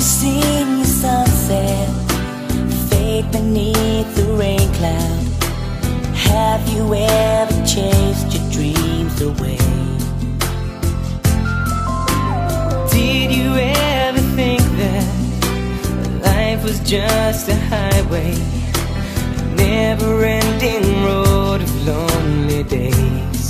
seen your sunset fade beneath the rain cloud? Have you ever chased your dreams away? Did you ever think that life was just a highway, a never-ending road of lonely days?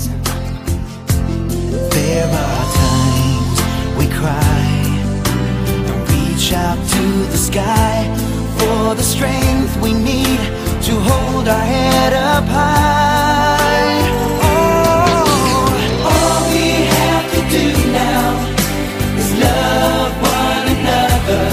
There are times we cry and reach out to the sky for the strength we need to hold our head up high. Oh, all we have to do now is love one another.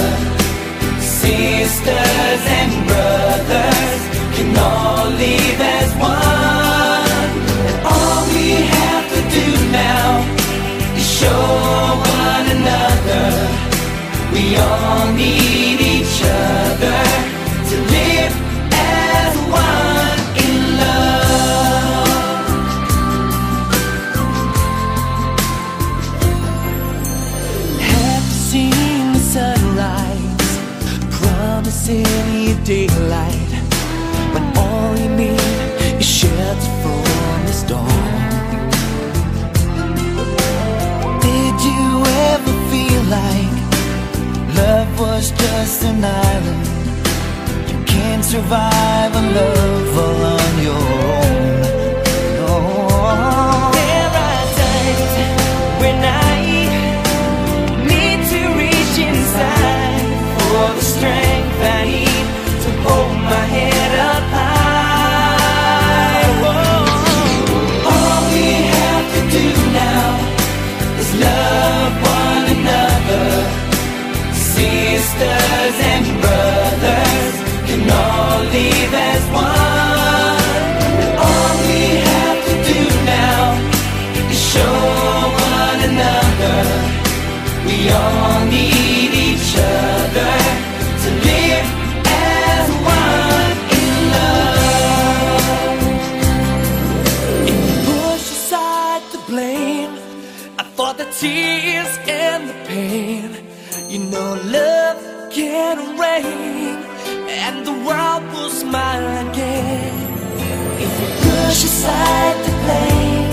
Sisters and brothers can all live as one. And all we have to do now is show one another we all need each other to live as one in love. Have you seen the sunrise, promising you daylight, when all you need is shelter from the storm? Did you ever feel like love was just an island? You can't survive a love all on your own. No. There are times when I need to reach inside for the strength I need to hold my head up high. Oh, All we have to do now is love one another. Sisters and brothers can all live as one. And all we have to do now is show one another we all need each other to live as one in love. if you push aside the blame, I thought the tears and the pain, you know love can reign and the world will smile again. If you push aside the blame,